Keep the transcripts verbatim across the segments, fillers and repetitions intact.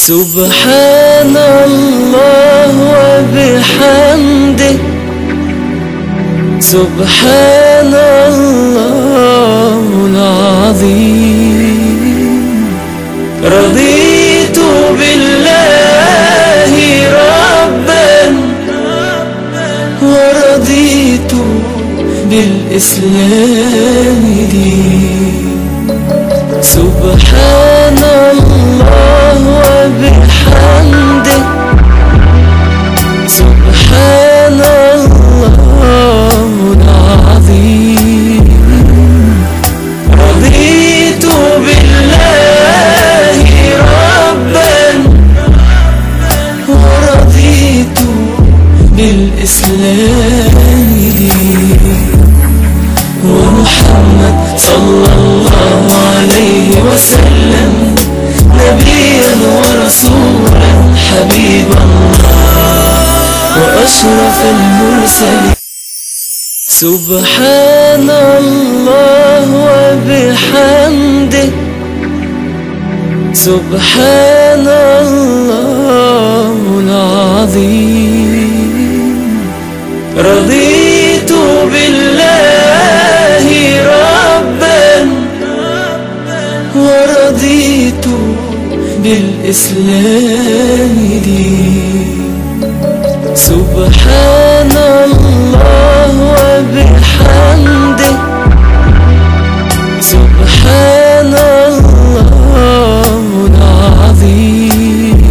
سبحان الله وبحمده، سبحان الله العظيم. رضيت بالله ربا ورضيت بالإسلام دين. سبحان الله وبحمده، سبحان الله العظيم. رضيت بالله ربا ورضيت بالإسلام دين. ومحمد صلى الله عليه وسلم نبيا ورسولا حبيب الله وأشرف المرسلين. سبحان الله وبحمده، سبحان الله العظيم. رضيت بالله ربا ورضيت بالإسلام دين. سبحان الله وبحمده، سبحان الله العظيم.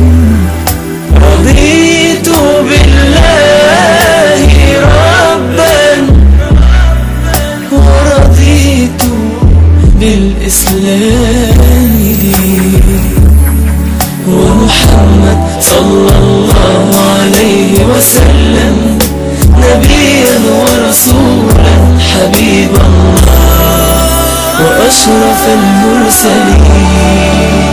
رضيت بالله ربا ورضيت بالإسلام دين. ومحمد صلى الله عليه وسلم نبيا ورسولا حبيب الله وأشرف المرسلين.